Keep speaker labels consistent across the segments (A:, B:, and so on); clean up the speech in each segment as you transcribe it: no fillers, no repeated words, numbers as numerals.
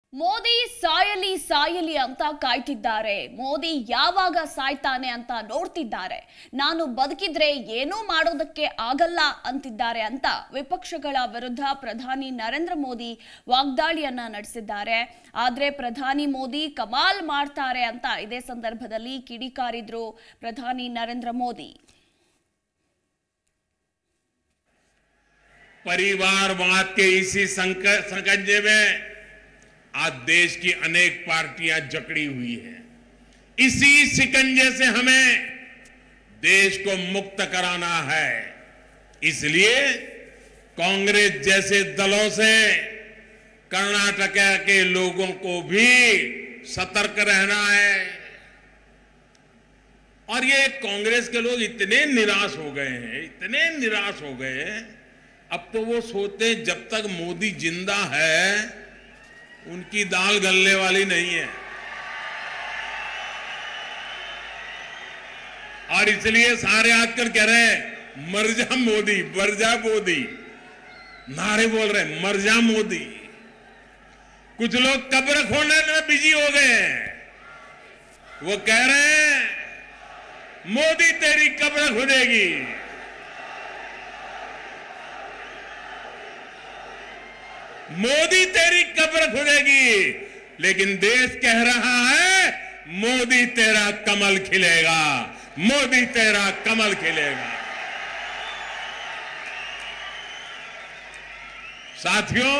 A: ಮೋದಿ ಸಾಯಲಿ ಸಾಯಲಿ ಅಂತ ಕಾಯ್ತಿದ್ದಾರೆ. ಮೋದಿ ಯಾವಾಗ ಸಾಯ್ತಾನೆ ಅಂತ ನೋಡ್ತಿದ್ದಾರೆ. ನಾನು ಬದುಕಿದ್ರೆ ಏನೂ ಮಾಡೋದಕ್ಕೆ ಆಗಲ್ಲ ಅಂತಿದ್ದಾರೆ ಅಂತ ವಿಪಕ್ಷಗಳ ವಿರುದ್ಧ ಪ್ರಧಾನಿ ನರೇಂದ್ರ ಮೋದಿ ವಾಗ್ದಾಳಿಯನ್ನ ನಡೆಸಿದ್ದಾರೆ. ಆದ್ರೆ ಪ್ರಧಾನಿ ಮೋದಿ ಕಮಾಲ್ ಮಾಡ್ತಾರೆ ಅಂತ ಇದೇ ಸಂದರ್ಭದಲ್ಲಿ ಕಿಡಿಕಾರಿದ್ರು ಪ್ರಧಾನಿ ನರೇಂದ್ರ ಮೋದಿ.
B: परिवारवाद के इसी संकट में आज देश की अनेक पार्टियां जकड़ी हुई हैं। इसी शिकंजे से हमें देश को मुक्त कराना है। इसलिए कांग्रेस जैसे दलों से कर्नाटक के लोगों को भी सतर्क रहना है। और ये कांग्रेस के लोग इतने निराश हो गए हैं, अब तो वो सोचते हैं जब तक मोदी जिंदा है उनकी दाल गलने वाली नहीं है। और इसलिए सारे आजकल कह रहे हैं मर जा मोदी, मर जा मोदी, नारे बोल रहे हैं मर जा मोदी। कुछ लोग कब्र खोदने में बिजी हो गए हैं। वो कह रहे हैं मोदी तेरी कब्र खुदेगी। मोदी तेरी कब्र खुदेगी, लेकिन देश कह रहा है मोदी तेरा कमल खिलेगा, मोदी तेरा कमल खिलेगा। साथियों,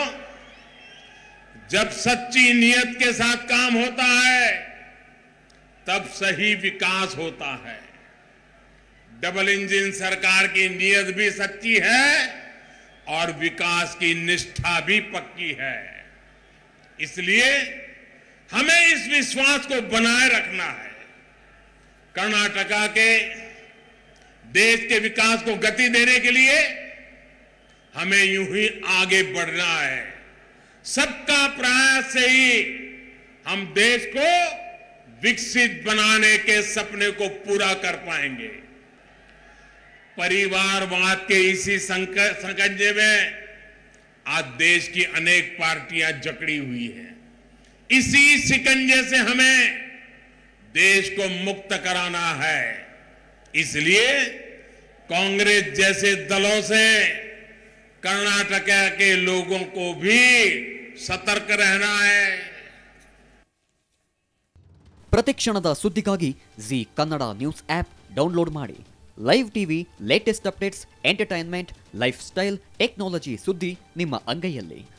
B: जब सच्ची नियत के साथ काम होता है तब सही विकास होता है। डबल इंजन सरकार की नियत भी सच्ची है और विकास की निष्ठा भी पक्की है। इसलिए हमें इस विश्वास को बनाए रखना है। कर्नाटका के देश के विकास को गति देने के लिए हमें यूं ही आगे बढ़ना है। सबका प्रयास से ही हम देश को विकसित बनाने के सपने को पूरा कर पाएंगे। परिवारवाद के इसी संकट में आज देश की अनेक पार्टियां जकड़ी हुई हैं। इसी शिकंजे से हमें देश को मुक्त कराना है। इसलिए कांग्रेस जैसे दलों से कर्नाटक के लोगों को भी सतर्क रहना है।
C: ಪ್ರತಿಕ್ಷಣದ ಸುದ್ದಿಗಾಗಿ Zee Kannada news app download ಮಾಡಿ. Live TV, latest updates, entertainment, lifestyle, technology ಸುದ್ದಿ ನಿಮ್ಮ ಅಂಗೈಯಲ್ಲಿ.